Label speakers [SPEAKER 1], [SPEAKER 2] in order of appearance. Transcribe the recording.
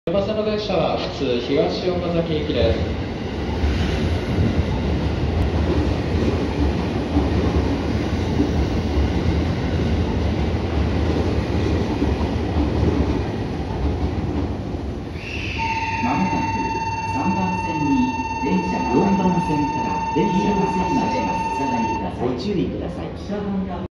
[SPEAKER 1] バスの列車は普通東岡崎行きです。
[SPEAKER 2] まもなく3番線に電車が4番線から電車が発車します。ご注意ください。